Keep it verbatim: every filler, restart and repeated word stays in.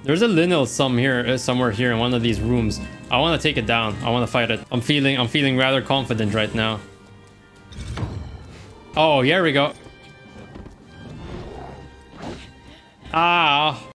There's a Lynel some here, uh, somewhere here in one of these rooms. I want to take it down. I want to fight it. I'm feeling, I'm feeling rather confident right now. Oh, here we go. Ah.